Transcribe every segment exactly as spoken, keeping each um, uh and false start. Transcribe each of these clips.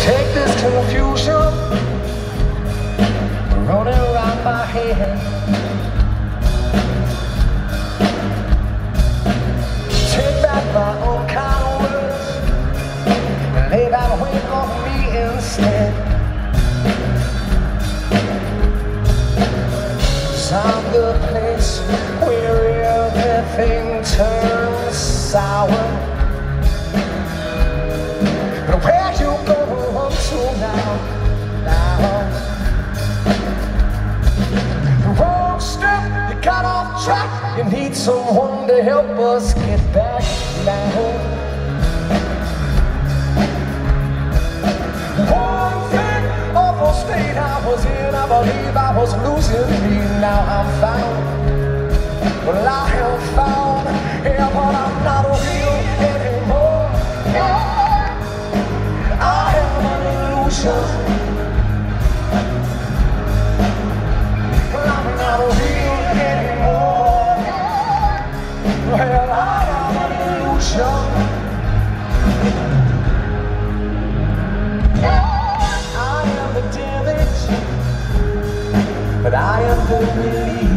Take this confusion running around my head. Take back my own kind of words and lay that weight on me instead. 'Cause I'm the place where everything turns sour. But where you gonna run to now? Now, the wrong step, you got off track. You need someone to help us get back now. One thing, awful state I was in, I believe I was losing me. Now I'm found. Well, I have found, yeah, but I'm not real anymore. I am an illusion. Well, I'm not real anymore. Well, I am an illusion. I am the damage, but I am the relief.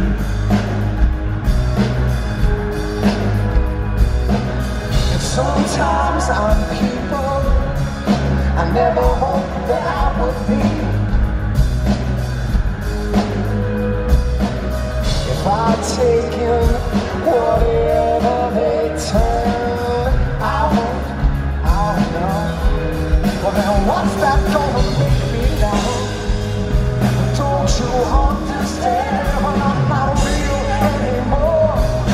Sometimes I'm people I never hoped that I would be. If I'd taken whatever they turn out, I don't know. Well then what's that gonna make me now? Don't you understand when I'm not real anymore?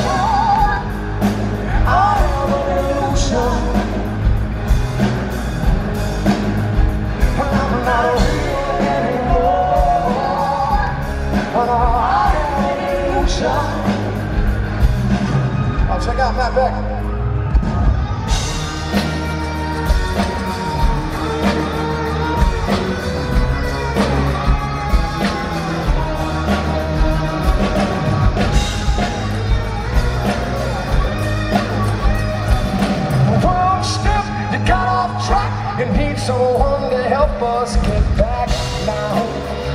I am an illusion. I'm not real anymore. I am an illusion. Oh, check out Matt Beck. You need someone to help us get back now.